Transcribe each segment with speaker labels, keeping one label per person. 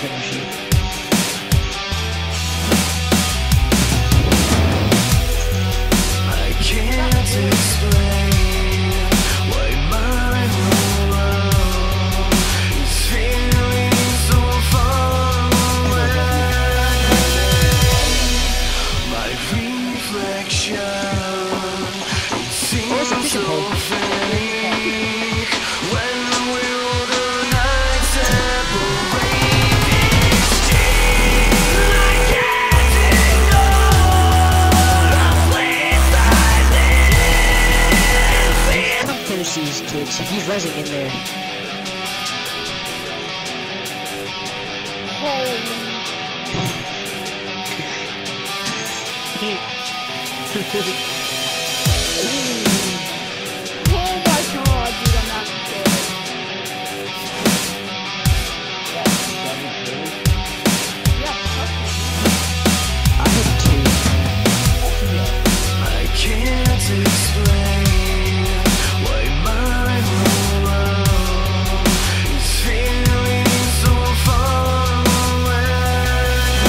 Speaker 1: energy.
Speaker 2: I can't explain why my whole world is feeling so far away. My reflection, it seems so fake when will the night separate these days. I can't ignore the place I live.
Speaker 1: Come finish these kids. He's rezzing in there.
Speaker 3: Oh my god, dude, I'm not scared. Yeah, fuck
Speaker 1: I have two.
Speaker 2: I can't explain why my whole world is feeling so far away.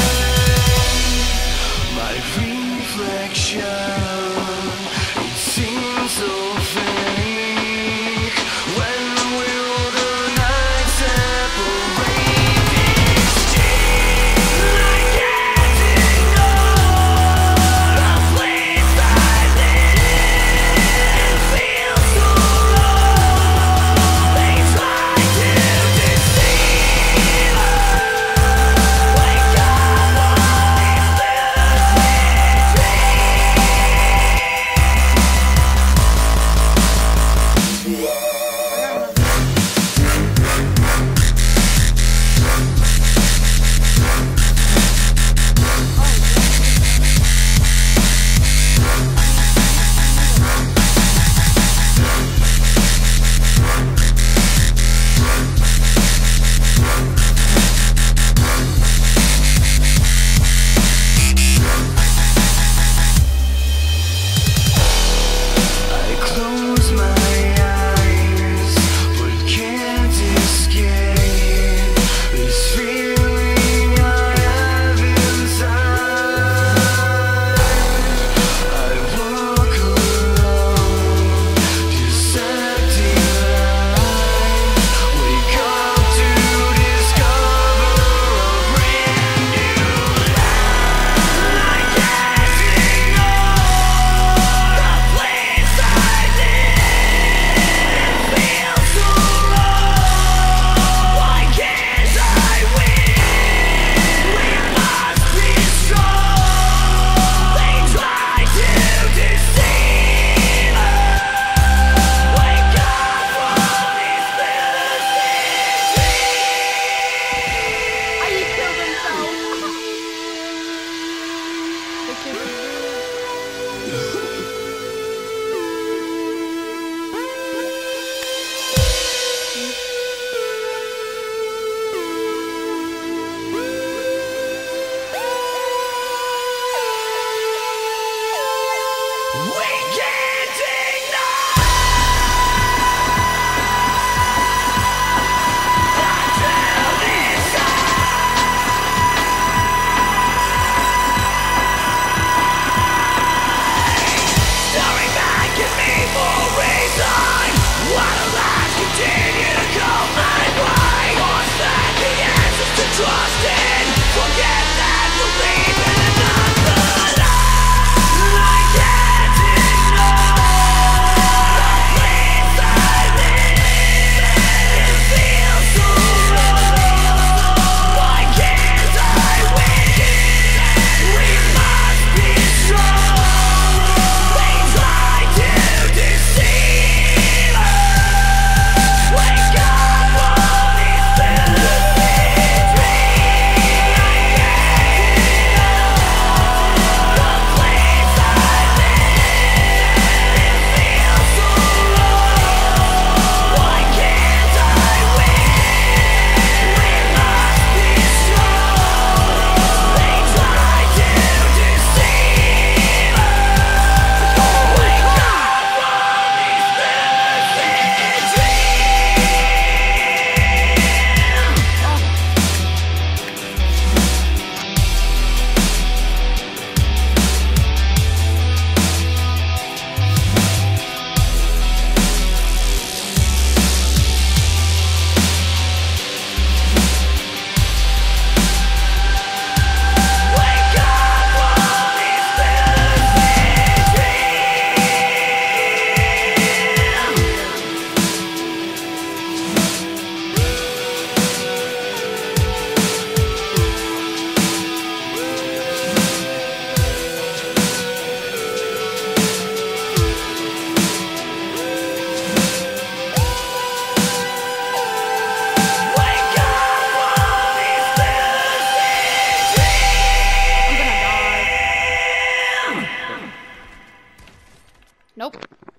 Speaker 2: My reflection, it seems so fake. When will the night separate these days? I can't ignore the place I live. Feels so wrong. They try to deceive us. Wake up on these I close my eyes, but can't escape this feeling I have inside. I walk alone, just acting life. Wake up to discover a brand new life. I can't ignore the place I live. Feels so wrong. Why can't I win? We must be strong. They try to deceive us. Wake up from these fantasy dreams.
Speaker 3: Are you killed himself? The kid.
Speaker 2: We can't ignore until this staring back at me for a reason. While the lies continue to go my way. What's that the answers to trust in? Forget that believe in another life. I can't ignore
Speaker 3: Nope.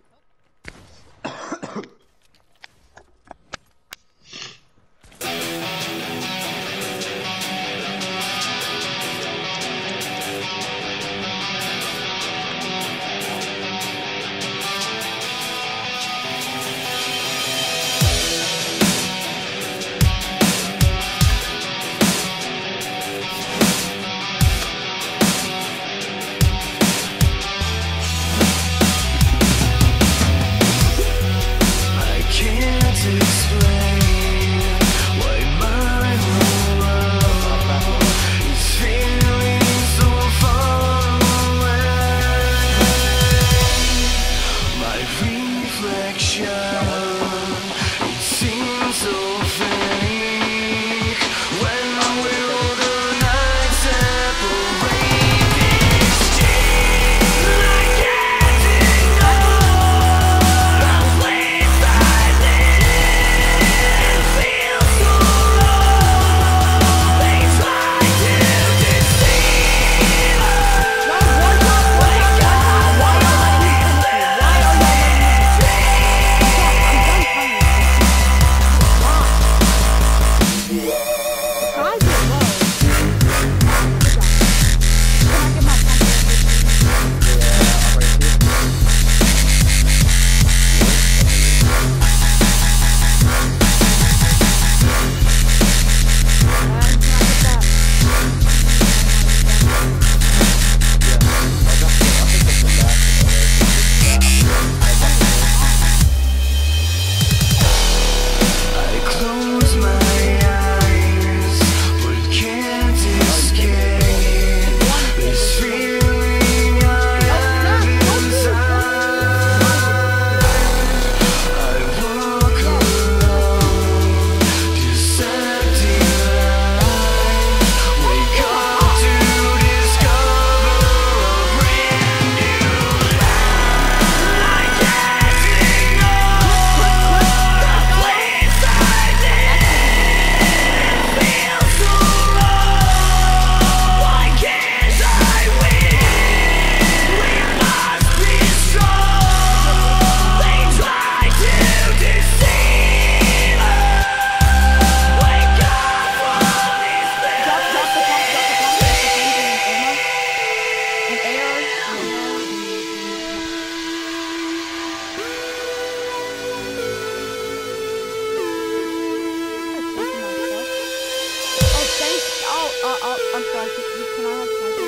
Speaker 3: I'm sorry, can I have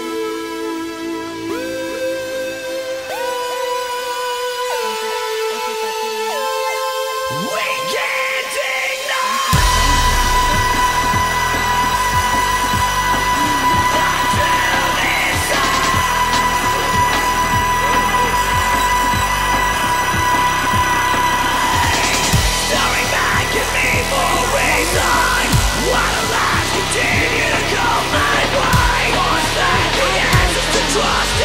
Speaker 2: We can't ignore. Staring back at me for a reason. While the lies continue to come my way. Was that the answer to trust?